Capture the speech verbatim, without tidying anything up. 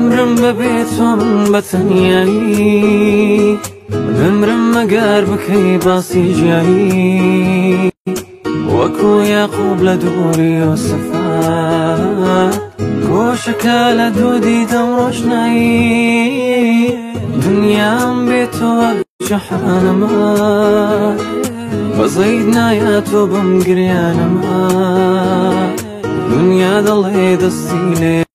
بمرم ببێت تۆ من بەتەنیایی بمرم مەگەر بکەی باسی ژیایی وەکو یاقوب لە دووری یۆسەفا گۆشەکە لە دوودی دەم ڕۆشنایی دنیام بێتەوە جەحانەما بەزەید نایە تۆ بم گریانەما دنیا دەڵێ دەستی لێ